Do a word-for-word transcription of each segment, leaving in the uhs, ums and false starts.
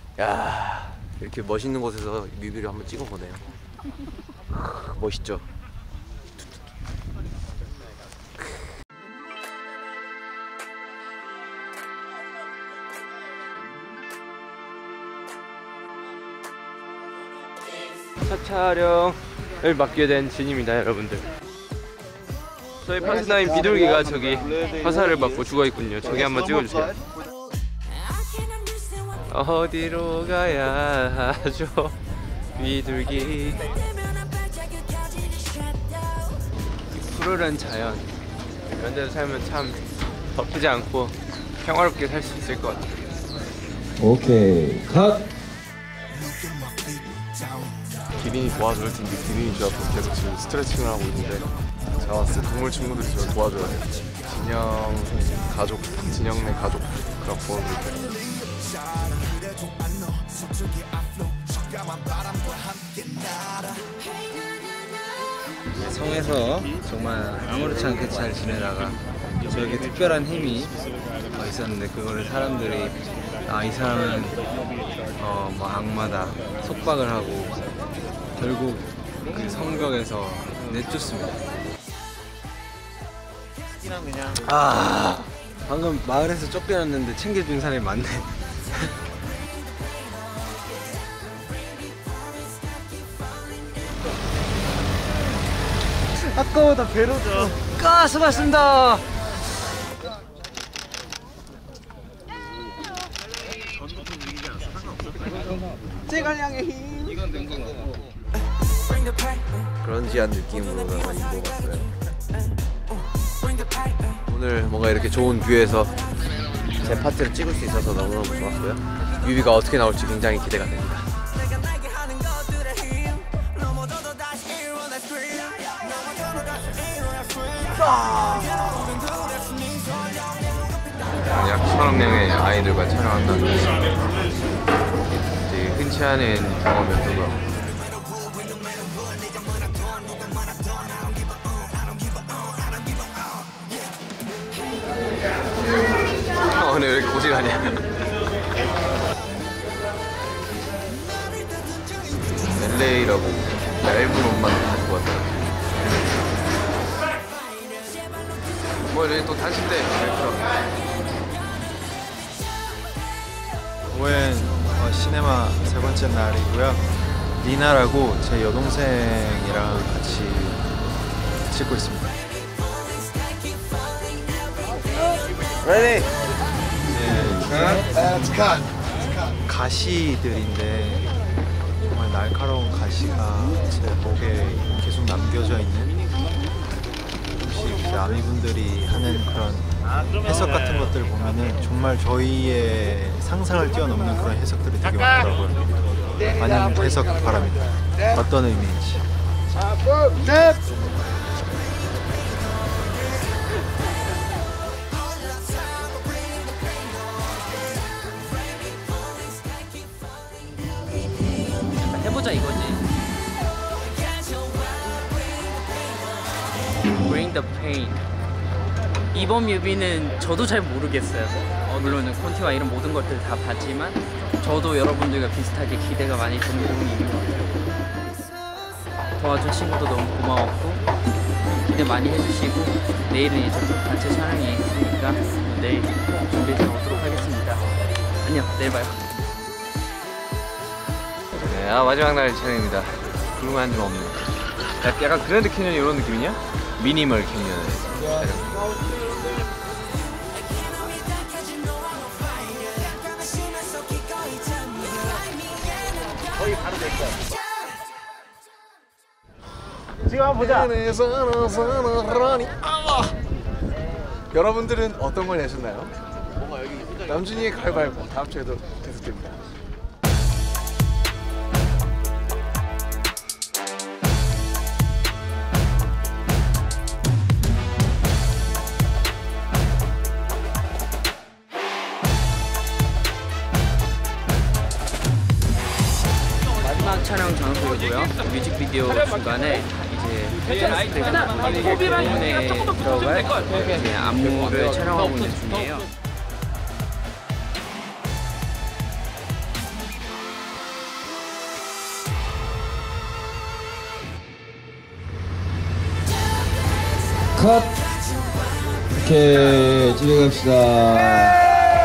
야, 이렇게 멋있는 곳에서 뮤비를 한번 찍어보네요. 멋있죠? 첫 촬영을 맡게 된 진입니다, 여러분들. 저희 파트너인 비둘기가 저기 화살을 맞고 죽어있군요. 저기 한번 찍어주세요. 어디로 가야 하죠, 비둘기. 푸르른 자연, 이런 데서 살면 참 덥지 않고 평화롭게 살 수 있을 것 같아요. 오케이, 컷! 기린이 도와줄 텐데 기린이 저한테 계속 지금 스트레칭을 하고 있는데 제가 봤을 때 동물 친구들이 저를 도와줘야 돼요. 진영 가족, 진영네 가족 그런 보험을. 성에서 정말 아무렇지 않게 잘 지내다가 저에게 특별한 힘이 있었는데 그거를 사람들이 아, 이 사람은 어, 뭐 악마다 속박을 하고 결국 그 성벽에서 내쫓습니다. 아, 방금 마을에서 쫓겨났는데 챙겨준 사람이 많네. 아까보다 배로 줘. 까 수고하셨습니다. 제갈량의 힘. 이건 된 건가? 그런지한 느낌으로 입어봤어요. 오늘 뭔가 이렇게 좋은 뷰에서 제 파트를 찍을 수 있어서 너무너무 좋았고요. 뮤비가 어떻게 나올지 굉장히 기대가 됩니다. 약 서너 명의 아이들과 촬영한다는 되게 흔치 않은 경험이었고요. 오늘 왜 이렇게 고지가냐. 엘에이라고 얇은 옷만 가지고 왔어요. 뭐 여기 또 단신대. 오엔 어, 시네마 세 번째 날이고요. 리나라고 제 여동생이랑 같이 찍고 있습니다. Ready? 네, 가시들인데 정말 날카로운 가시가 제 목에 계속 남겨져 있는, 혹시 아미분들이 하는 그런 해석 같은 것들 보면은 정말 저희의 상상을 뛰어넘는 그런 해석들이 되게 많더라고요. 많은 해석 바랍니다. 어떤 의미인지. 해보자 이거지. Bring the pain. 이번 뮤비는 저도 잘 모르겠어요. 어, 물론 콘티와 이런 모든 것들 다 봤지만 저도 여러분들과 비슷하게 기대가 많이 되는 부분이 있는 것 같아요. 도와준 친구도 너무 고마웠고 기대 많이 해주시고, 내일은 이제 또 단체 촬영이 있으니까 내일 준비해서 오도록 하겠습니다. 안녕, 내일 봐요. 네, 아, 마지막 날 촬영입니다. 구름 한 점 없네. 약간 그랜드 캐년 이런 느낌이냐? 미니멀 캐년 촬영. 거의 바로 될 거야. 지금 한번 보자. 여러분들은 어떤 걸 내셨나요? 남준이의 가위바위보 다음 주에도 계속됩니다. 마지막 촬영 장소이고요. 뮤직비디오 중간에 이제 패션스택 부분에 들어갈 이제 안무를 촬영하고 있는 중이에요. 컷. 오케이, 진행합시다.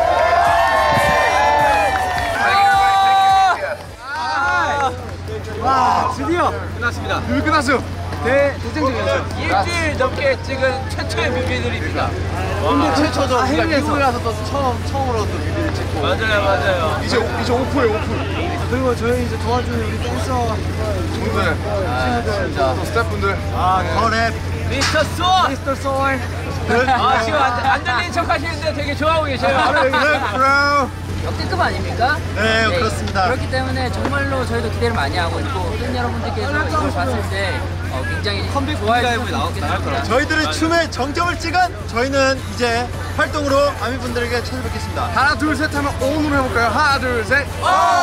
드디어 끝났습니다. 뮤비 끝났어요. 대 대장정이었어요. 일주일 넘게 찍은 최초의 뮤비들입니다. 근데 최초죠. 우리가 미국에 가서 또 처음 처음으로 또 뮤비를 찍고. 맞아요, 맞아요. 이제 이제 오프예요, 오프. 그리고 저희 이제 도와주는 우리 댄서 친구들, 진짜. 또 스태프분들. 아 거랩 미스터 솔. 미스터 솔 아 지금 안, 안 들리는 척 하시는데 되게 좋아하고 계셔요. 역대급 아닙니까? 네, 그렇습니다. 그렇기 때문에 정말로 저희도 기대를 많이 하고 있고 팬 여러분들께서 이걸 봤을 때 어, 굉장히 좋아해 주셨으면 좋겠습니다. 저희들의 춤의 정점을 찍은 저희는 이제 활동으로 아미분들에게 찾아뵙겠습니다. 하나 둘 셋 하면 온으로 해볼까요? 하나 둘 셋. 오!